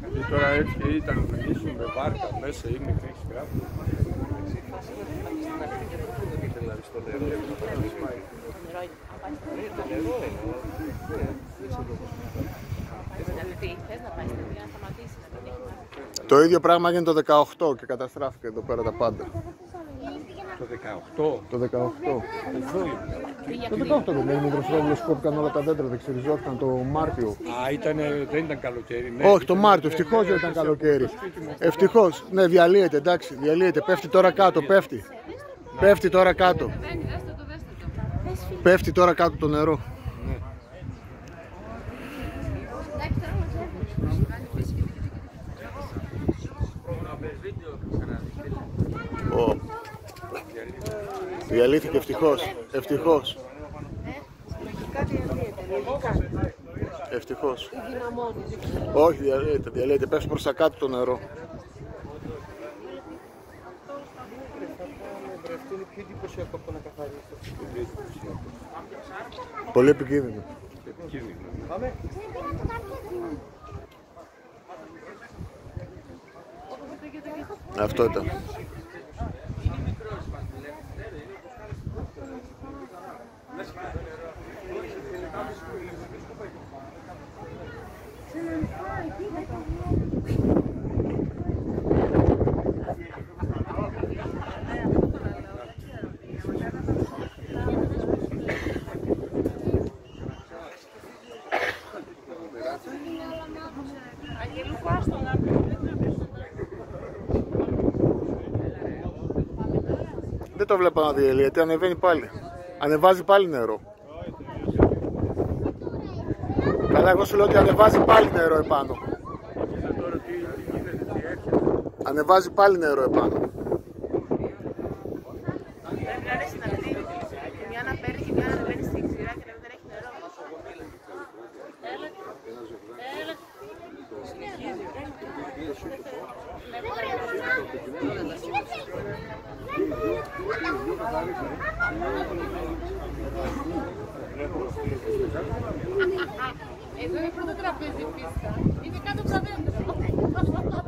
Και τώρα έτσι ήταν να μιλήσουν με βάρκα μέσα ή με κρύξη γράφη. Το ίδιο πράγμα έγινε το 18 και καταστράφηκε εδώ πέρα τα πάντα. Το 18. Το 18. Το 18 δεν είναι Δροσρόβλος, κόπηκαν όλα τα δέντρα, δεξιριζόταν το Μάρτιο. Α, δεν ήταν καλοκαίρι, ναι. Όχι, το Μάρτιο, ευτυχώς δεν ήταν καλοκαίρι. Ευτυχώς, ναι, διαλύεται, εντάξει, διαλύεται, πέφτει τώρα κάτω, πέφτει. Πέφτει τώρα κάτω. Πέφτει τώρα κάτω το νερό. Διαλύθηκε ευτυχώς, ευτυχώς. Ευτυχώς. Όχι, διαλύεται, πέφτει προς τα κάτω το νερό. Πολύ επικίνδυνο. Αυτό ήταν. Δεν το βλέπω να διελύεται, ανεβαίνει πάλι. Ανεβάζει πάλι νερό. Καλά, εγώ σου λέω ότι ανεβάζει πάλι νερό επάνω. Ανεβάζει πάλι νερό επάνω. Εδώ είναι πρώτο τραπέζι πίστα. Είναι κάτω από τα δέντρα.